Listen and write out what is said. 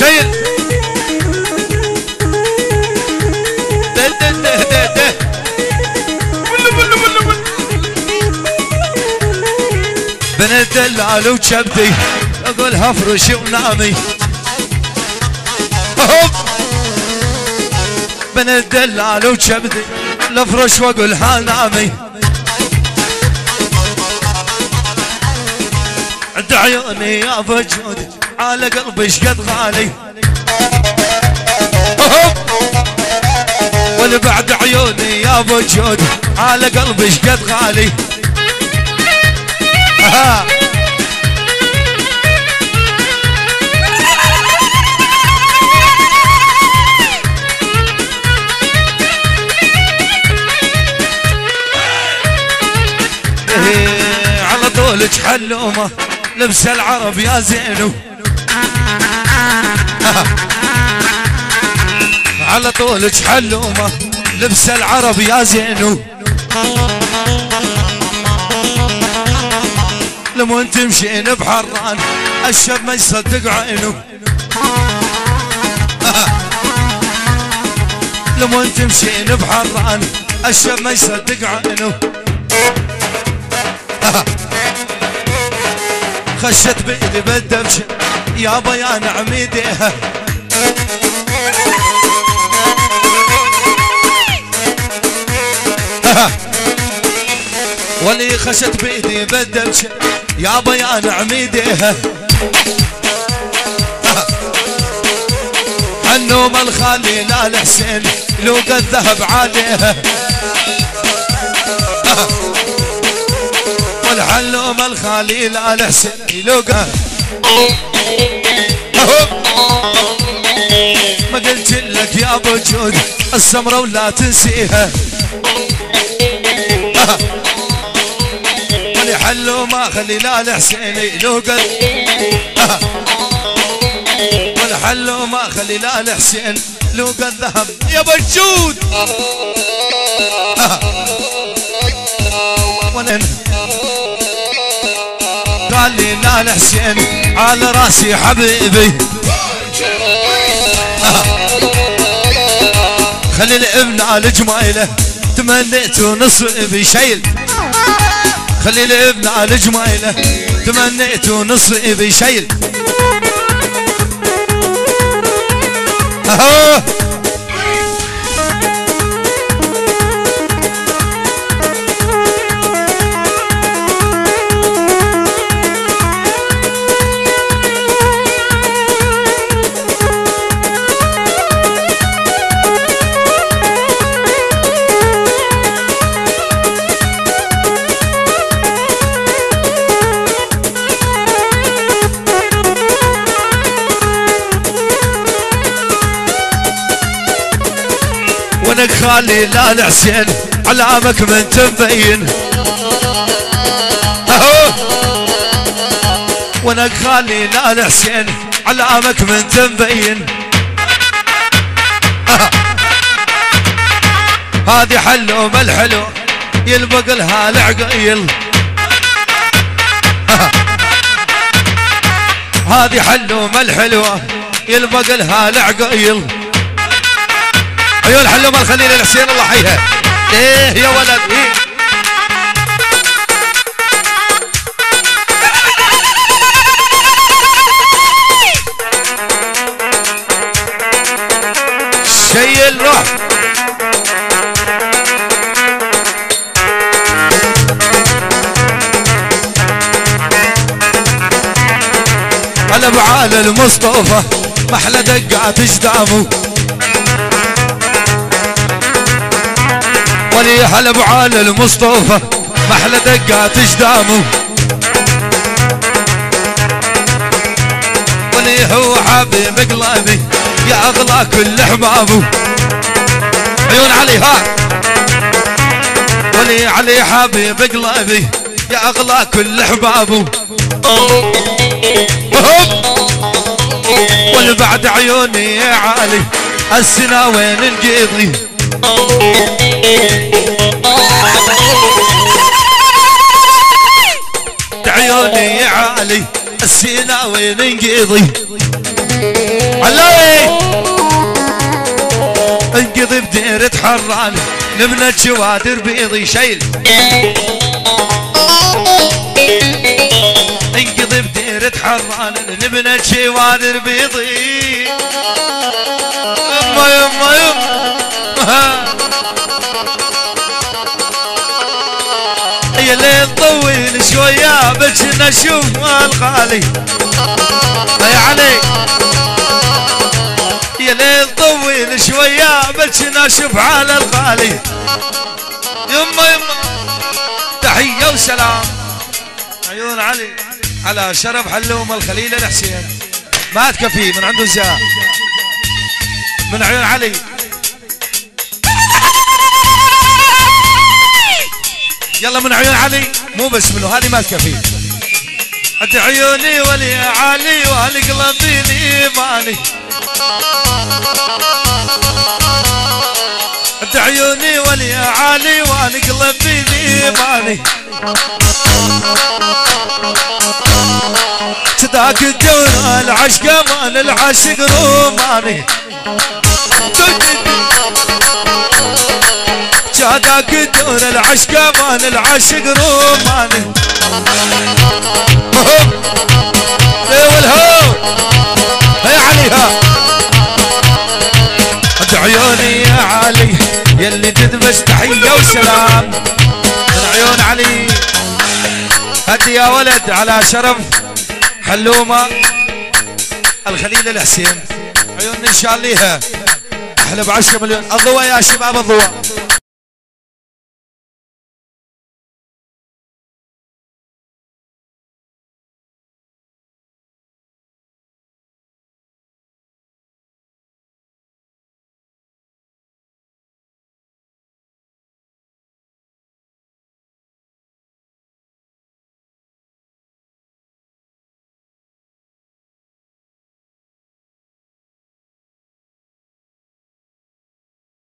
شيل ده ده ده ده ده بنت دلال وشبدي اقولها افرشي ونامي بنت دلال وشبدي لافرش واقولها نامي عند عيوني يا وجودي على قلبي شقد غالي وانا بعد عيوني يا وجودي على قلبي شقد غالي على طولك حلومه لبس العرب يا زينو على طولك حلومه لبس العرب يا زينو لمن تمشين بحران الشب ما يصدق عينه لمن تمشين بحران الشب ما يصدق عينه خشت بإيدي بالدبش يابا يا نعم ايديها ولي خشت بإيدي بالدبش يابا يا نعم ايديها النوم الخالي لا الحسين لو قد ذهب عليها والحلوم الخالي لا الحسين لو قد ما قلت لك يا ابو جود السمرة ولا تنسيها حلو ما خلي لا الحسين لو قد والحلو ما خلي لا الحسين لو قد ذهب يا بجود قال لي لا الحسين على راسي حبيبي خلي الابن على جمايله تمنيت نصيبي شيل خلي الابن على جمايله تمنيت نصيبي شيل ونك خالي لا الحسين علامك من تبين ونك خالي لا الحسين علامك من تبين هذه حلوم الحلو يلبق لها العقيل هذه حلوم الحلوة يلبق لها العقيل عيون حلوم الخليل الحسين الله حيها ايه يا ولد إيه؟ شيل روح على بعال المصطفى محلى دقات جدامه ولي هلا بعال المصطفى محلى دقات جدامه ولي هو حبيب قلبي يا اغلى كل احبابه عيون علي ها ولي علي حبيب قلبي يا اغلى كل احبابه والبعد عيوني يا علي السنا وين نقضي عيوني يا علي السنا وين نقضي علي انقضي بديرة حران نبنى جوادر بيضي شيل انقضي بديرة حران نبنى جوادر بيضي يما يما يما يا ليل طويل شوية بجنا نشوف الغالي يا علي يا ليل طويل شوية بجنا نشوف على الغالي يما يما تحية وسلام عيون علي على شرف حلوم الخليل الحسين ما تكفي من عنده الزاء من عيون علي يلا من عيون علي مو بس منه هذه ما تكفي انت عيوني ولي علي واهل قلبي الايماني انت عيوني ولي علي واهل قلبي الايماني تذاك الدور العشق مال العاشق روماني جاداك الدور العشق مال العاشق روماني ايه والهو هيا عليها انت عيوني يا علي يلي تدبس تحية وسلام من عيون علي هدي يا ولد على شرف حلومة الخليل الحسين عيون ان شاء الله احلى ب10 مليون الضوء يا شباب الضوء